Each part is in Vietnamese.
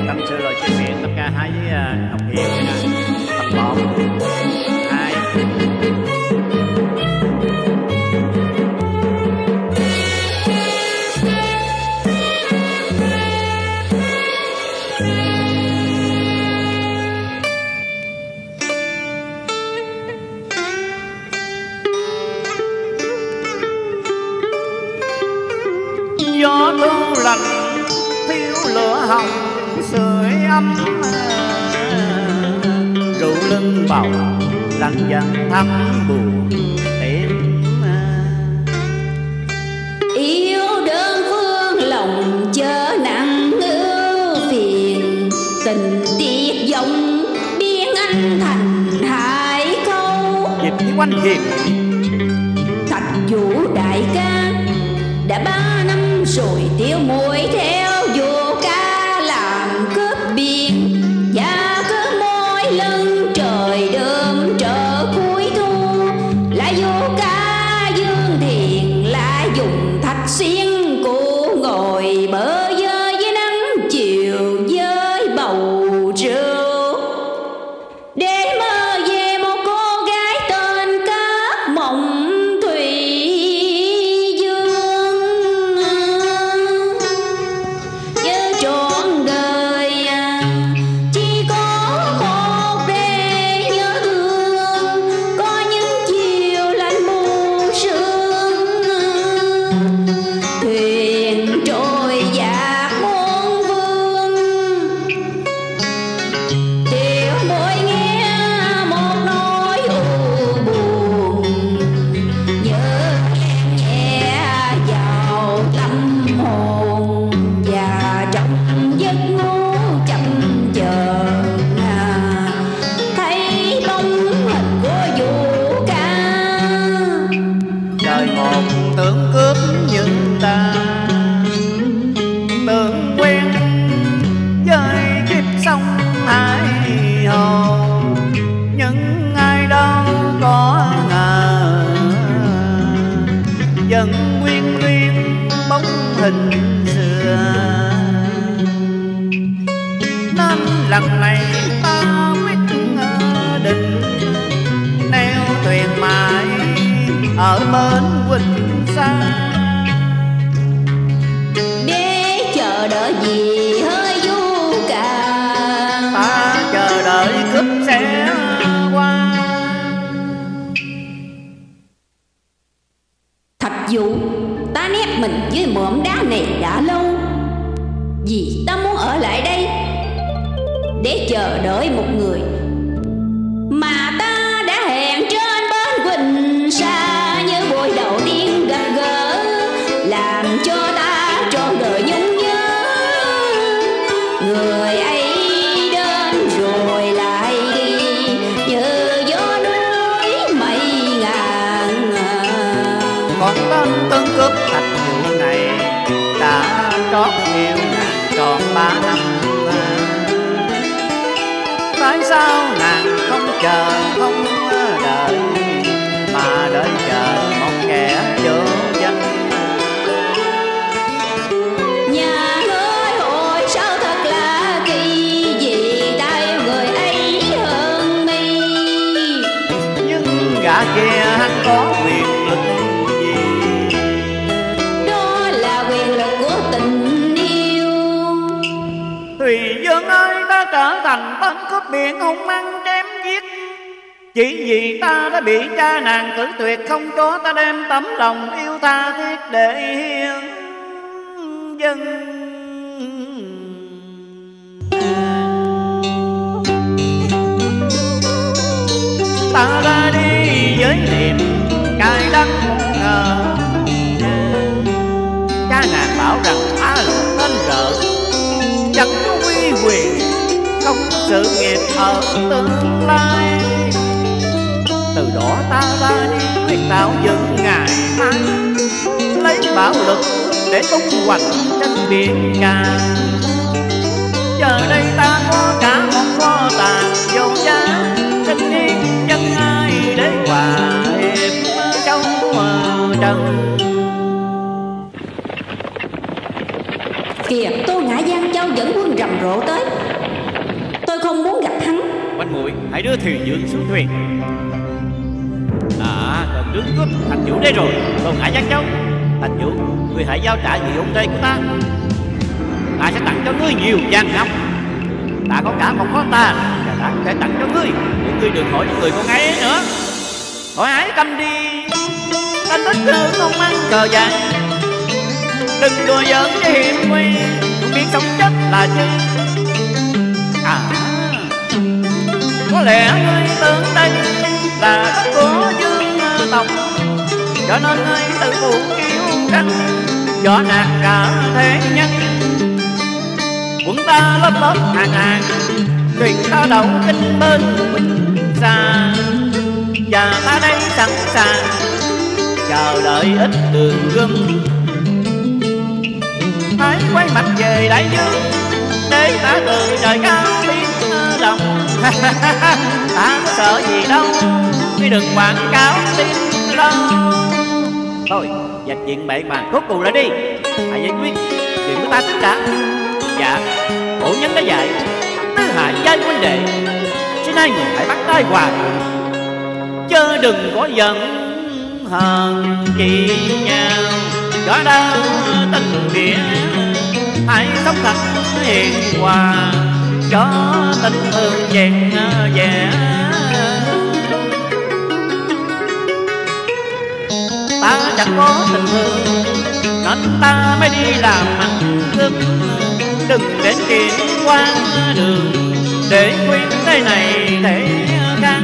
tâm sự lời chuyện miệng tất cả hai với Ngọc Hiền nè. Tập 1 2. Gió thu lạnh thiêu lửa hồng sưởi ấm, rượu lưng bầu lần dần thấm buồn tim. Yêu đơn phương lòng chớ nặng ưu phiền, tình tiết dòng biến anh thành hai câu. Dịp với quanh hiền Thạch Vũ đại ca đã 3 năm rồi tiêu muội theo vô ca làm cướp biển, và cứ mỗi lần trời đơm trở cuối thu lại vô ca dương thiền lại dùng thạch xiên cụ ngồi bờ vơi với nắng chiều với bầu rượu, để mơ về một cô gái tên Cát Mộng Thủy Dương. Nhớ trọn đời chỉ có một để nhớ thương, có những chiều lạnh mù sương, thuyền trôi dạt muôn phương. Tiểu muội nghe một nỗi u buồn, nhớ em nhẹ vào tâm hồn, và trong giấc ngủ chậm chờ thấy bóng hình của Vũ ca. đời một tưởng cướp như ta, tưởng quen với kiếp sống hai hồ, nhưng ai đâu có ngờ vẫn nguyên nguyên bóng hình xưa. Nên lần này ta quyết định neo thuyền mãi ở bến Quỳnh Sa, Để chờ đợi gì hơi du ca. ta chờ đợi cướp sẽ qua. Thạch Vũ, ta nép mình với mỏm đá này đã lâu, vì ta muốn ở lại đây để chờ đợi một người mà ta đã hẹn trên bến Quỳnh Sa, như buổi đầu tiên gặp gỡ làm cho ta trọn đời nhung nhớ. Người ấy đến rồi lại đi như gió núi mây ngàn. Còn tên tương cướp Thạch Vũ này đã trót yêu nàng tròn 3 năm. Tại sao nàng không chờ không đợi, mà đợi chờ một kẻ vô danh? Nhà ơi ôi sao thật là kỳ, vì ta yêu người ấy hơn mi. Nhưng gã kia hắn có quyền lực gì? Đó là quyền lực của tình yêu. Thùy Dương ơi, ta trở thành tên cướp biển hung hăng chém giết, chỉ vì ta đã bị cha nàng cử tuyệt, không cho ta đem tấm lòng yêu tha thiết để hiến dân. Ta ra đi với niềm cay đắng ngờ, cha nàng bảo rằng ta là tên rợ, chẳng có uy quyền, không có sự nghiệp ở tương lai. Từ đó ta ra đi quyết tạo dựng ngày mai, lấy bạo lực để tung hoành trên biển cả. Giờ đây ta có cả một kho tàng vô giá, kinh niên dân ai để hòa hiệp châu trần. Kìa, Tô Ngã Giang Châu dẫn quân rầm rộ tới. Tôi không muốn gặp hắn. Huynh muội hãy đưa thuyền dưỡng xuống thuyền. Cần đứng cướp Thành Vũ đây rồi. Còn ngại Giang Châu. Thành Vũ, ngươi hãy giao trả vị hôn thê của ta. Ta sẽ tặng cho ngươi nhiều vàng ngọc. Ta có cả một con ta và ta có thể tặng cho ngươi. Nhưng ngươi đừng hỏi những người con ấy nữa. Hỏi ấy câm đi. Anh thích thương không ăn cờ vàng. Đừng đùa giỡn với hiểm nguy. Không biết sống chết là chi. Có lẽ ngươi tưởng đây là đất của Dương tộc, cho nên ngươi tự phụ kiêu căng, võ nạt cả thế nhân. Quân ta lớp lớp hàng hàng, thuyền ta đậu kinh bên Bình Xa, và ta đây sẵn sàng chờ đợi ít đường gươm. Hãy quay mặt về đại dương để ta từ trời cao biến lòng. Ta có sợ gì đâu, ngươi đừng quảng cáo tin lâu. Thôi, dạch chuyện bậy mà cốt cù lại đi. Hãy giải quyết chuyện của ta trước đã. Dạ, cổ nhân đã dạy tứ hạ giai huynh đệ, xin hai người hãy bắt tay hòa chớ đừng có giận hờn chi nhau. Cho đau tình nghĩa hãy sống thật hiền hòa, cho tình thương vẹn vẻ. Ta chẳng có tình thương nên ta mới đi làm ăn cướp. Đừng đến chuyện quan đường để khuyên cái này thể khăn.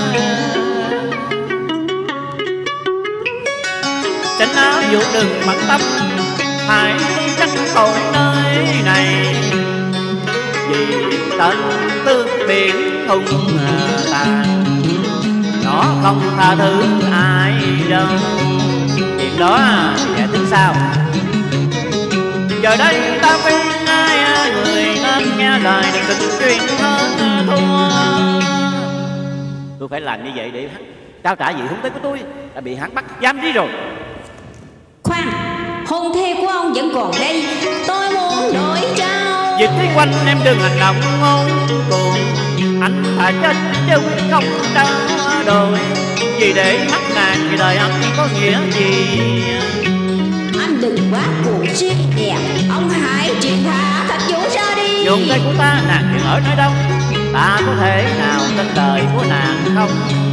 Tránh áo dụ đừng bận tâm, hãy tránh khỏi nơi này. Vì tên tước biển hung tàn, nó không tha thứ ai đâu. Chuyện đó sẽ tính sao. Giờ đây ta khuyên ai người nên nghe lời, đừng tình chuyện hơn thua. Tôi phải làm như vậy để hắn trao trả vị hôn thê của tôi đã bị hắn bắt giam đi rồi. Khoan, hôn thê của ông vẫn còn đây, tôi muốn đổi trao. Việc Thúy Quanh em đừng hành động ngôn cuồng, anh thà chết chứ không trao đổi. Vì để mắt nàng thì đời anh có nghĩa gì. Anh đừng quá cuồng siết đẹp, ông hãy truyền thả Thạch Vũ ra đi. Hôn thê của ta nàng hiện ở nơi đâu? Ta có thể nào tin lời của nàng không?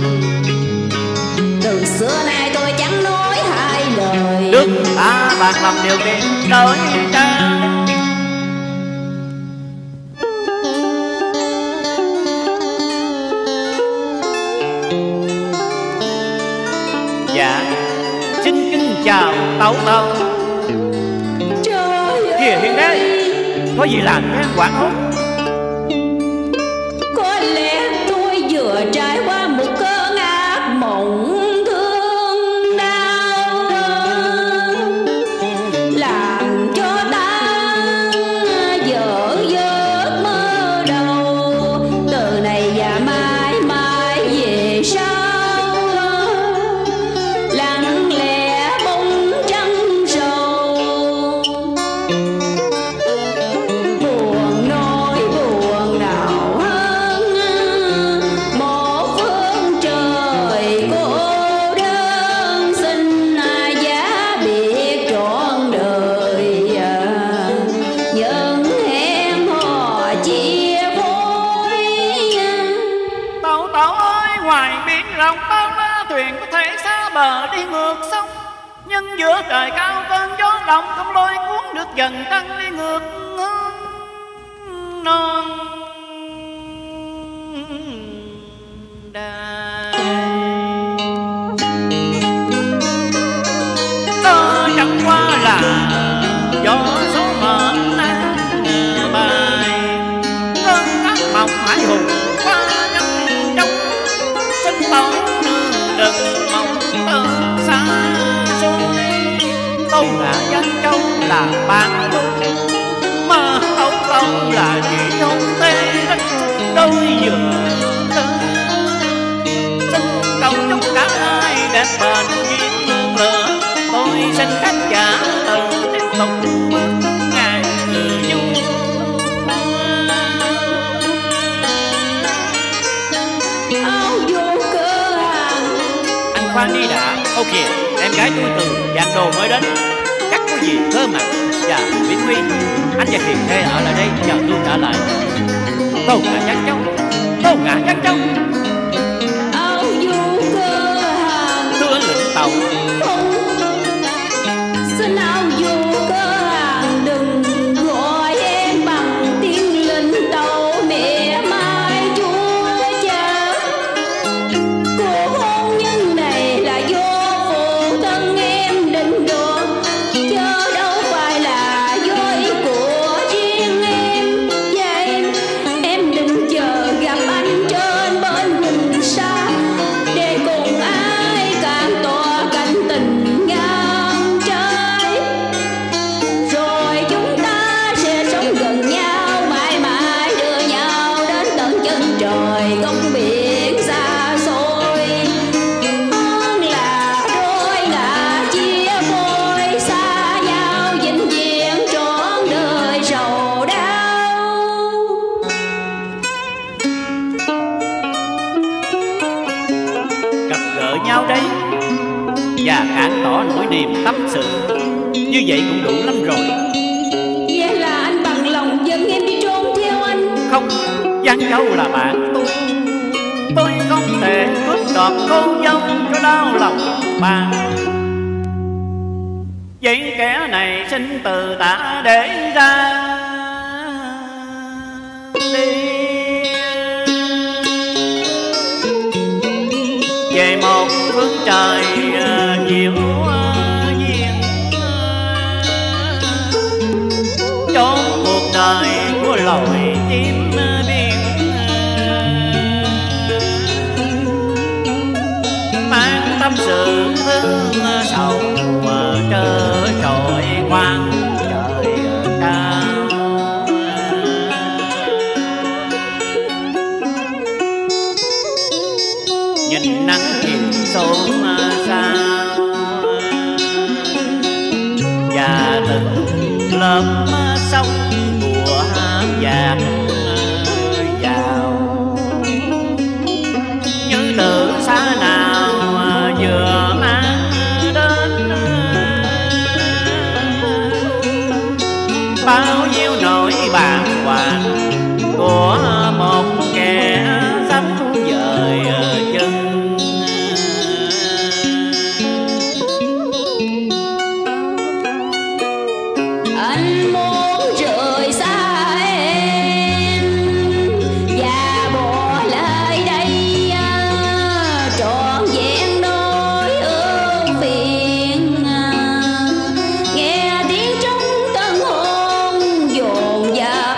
Từ xưa nay tôi chẳng nói hai lời. Được, ta bàn lòng điều kiện đổi trao. Dạ, xin kính chào tấu tấu. Trời ơi, Kìa Hiền Đế, có gì làm em quảng hốt? có lẽ tôi vừa trải qua một cơn ác mộng thương đau, làm cho ta dở giấc mơ đầu. Từ này và mãi mãi về sau, lặng lẽ bóng trăng sầu. Buồn nỗi buồn nào hơn một phương trời cô đơn, xin giá biệt trọn đời. Những em hò chia phôi. Tàu tàu ơi, ngoài biển rộng bao la thuyền có thể xa bờ đi ngược sông, nhưng giữa trời cao cơn gió động không lôi cuốn được dần trăng đi ngược hướng non đài. Đó chẳng qua là gió số mệnh nắng bài, cơn ác mộng hải hùng qua nhanh chóng. Xin tỏ đừng mong tơ xa xôi, Tâu là Giang Châu là bạn tôi, mà Tâu Tâu là chị hôn thê đất đôi vừa tới. Xin cầu chúc cả hai đẹp bền duyên hương lửa, tôi xin khán giả từ tiếp tục bước ngày vui. ta đi đã. Ok, em gái tôi từ Giang Đô mới đến, chắc có gì thơ mặn và biến huy. Anh và Hiền Thê ở lại đây chờ tôi trả lại. Tô ngã nhắc cháu, tô ngã nhắc cháu. Áo du cơ hàng Thưa lệnh tàu. không, xin áo du cơ hàng đừng gọi em bằng tiếng lệnh tàu. Mẹ mai chúa cha, cuộc hôn nhân này là do phụ thân em định đoạt, chứ đâu phải là do ý của riêng em. Và em đừng chờ gặp anh trên bên huỳnh sa, để cùng ai càng tỏ cảnh tình ngang trái. Rồi chúng ta sẽ sống gần nhau mãi mãi, đưa nhau đến tận chân trời góc biển xa xôi. Hơn là đôi ngả chia phôi, xa nhau vĩnh viễn trọn đời sầu đau. Gặp gỡ nhau đây và càng tỏ nỗi niềm tâm sự, như vậy cũng đủ lắm rồi. Vậy là anh bằng lòng dẫn em đi trốn theo anh? Không, Giang Châu là bạn tôi không thể cướp đoạt cô dâu cho đau lòng bạn. Vậy kẻ này xin từ ta để ra đi, về một phương trời diệu duyên, chốn cuộc đời của loài chim biển, mang tâm sự thương sầu trơ trọi quang trời cao. Nhìn nắng chiều xuống sao, và từng lớp sóng của vàng vào, như từ xa nào vừa mang đến bao nhiêu nỗi bàng hoàng của một kẻ sắp dời chân. Anh muốn rời xa em và bỏ lại đây trọn vẹn đôi ưu phiền. Nghe tiếng trống tân hôn dồn dập,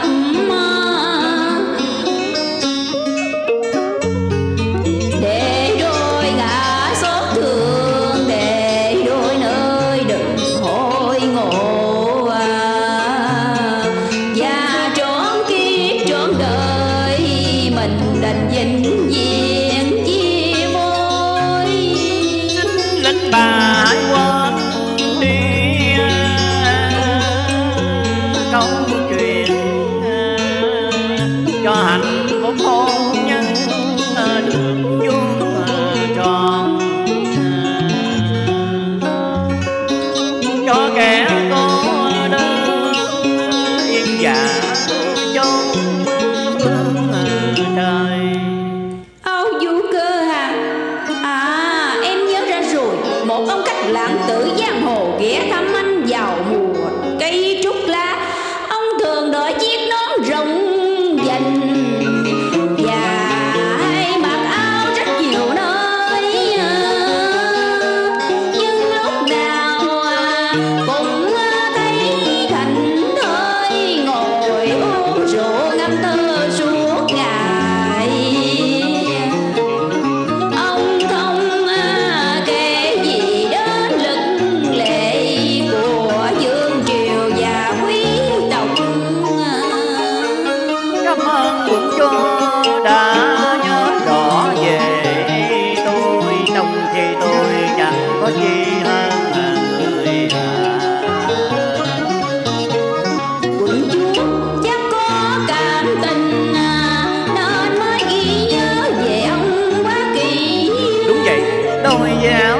để đôi ngã xót thương, để đôi nơi đừng hối ngộ, và trọn kiếp trọn đời mình đành vĩnh viễn chia phôi. Lính bà hãy quên đi câu chuyện cho hạnh phúc hôn nhân được vuông tròn, cho kẻ cô đơn yên dạ chốn phương trời. Áo du cơ hàng, em nhớ ra rồi, một ông cách lãng tử giang hồ ghé thăm anh vào mùa cây trúc lá. Ông thường đội chiếc nón rộng vành và hay mặc áo rất nhiều nơi, nhưng lúc nào cũng thấy thành thơi ngồi uống rượu ngâm thơ suốt ngày. Ông không kể gì đến lực lệ của vương triều và quý tộc. Cảm ơn cũng cho đã nhớ rõ về tôi, trong khi tôi chẳng có gì hơn người. Quận chúa chắc có cảm tình nên mới ghi nhớ về ông quá kỳ. Đúng vậy, đôi dao